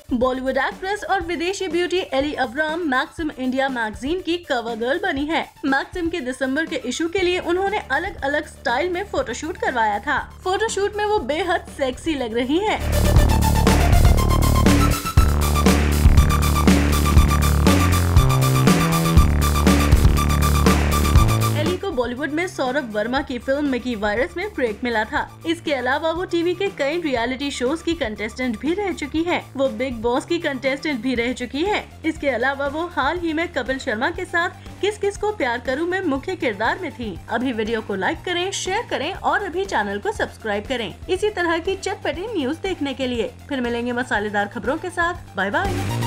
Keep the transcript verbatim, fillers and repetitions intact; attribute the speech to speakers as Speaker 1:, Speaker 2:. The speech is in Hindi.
Speaker 1: बॉलीवुड एक्ट्रेस और विदेशी ब्यूटी Elli Avram Maxim India magazine की कवर गर्ल बनी है। मैक्सिम के दिसंबर के इशू के लिए उन्होंने अलग अलग स्टाइल में फोटोशूट करवाया था। फोटोशूट में वो बेहद सेक्सी लग रही हैं। बॉलीवुड में सौरभ वर्मा की फिल्म मिकी वायरस में ब्रेक मिला था। इसके अलावा वो टीवी के कई रियलिटी शोज की कंटेस्टेंट भी रह चुकी हैं। वो बिग बॉस की कंटेस्टेंट भी रह चुकी हैं। इसके अलावा वो हाल ही में कपिल शर्मा के साथ किस किस को प्यार करूं में मुख्य किरदार में थी। अभी वीडियो को लाइक करें, शेयर करें और अभी चैनल को सब्सक्राइब करें इसी तरह की चटपटी न्यूज देखने के लिए। फिर मिलेंगे मसालेदार खबरों के साथ। Bye bye.